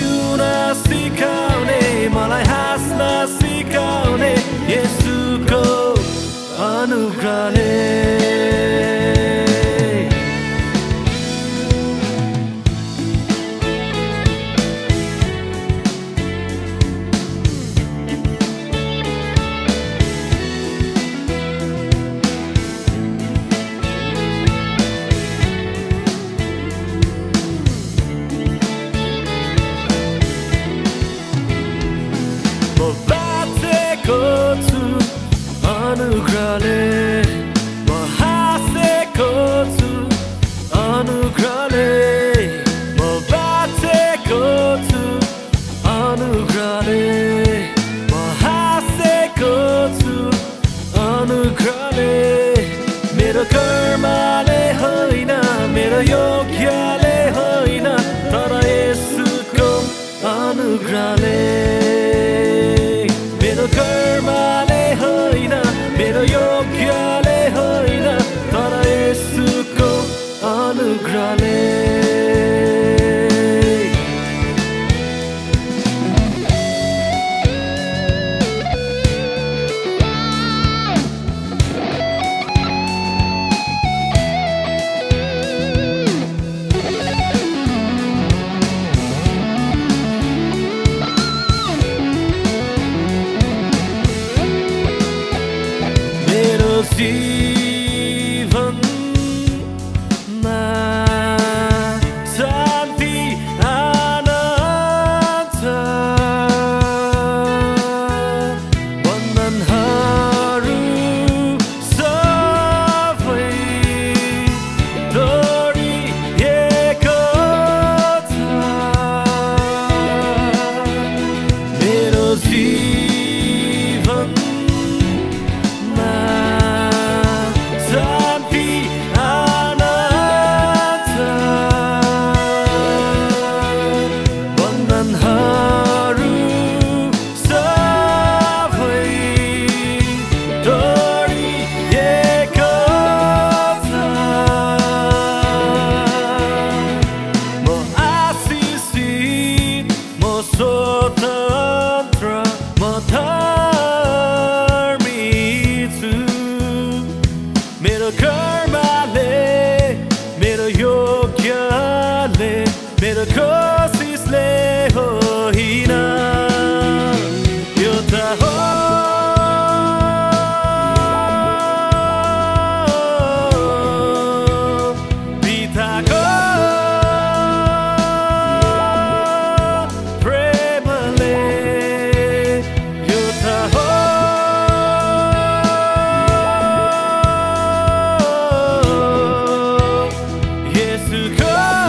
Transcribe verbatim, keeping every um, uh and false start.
जिउन सिकाउने मलाई हाँस्न सिकाउने येशूको अनुग्रहले अनुग्रहले म हाँसेको छु अनुग्रहले म बाँचेको छु अनुग्रहले म हाँसेको छु अनुग्रहले मेरो कर्मले होइन मेरो योग्यले होइन तर येशूको अनुग्रहले मेरो कर्मले होइन मेरो योग्यले होइन तर येशूको अनुग्रहले जीवनमा शान्ति आनन्द बन्धनहरू सबै तोडिएको छ मेरो जीवन मेरो कर्मले मेरो योग्यले मेरो कोसिसले होइन यो त हो पिताको प्रेमले यो त हो to come.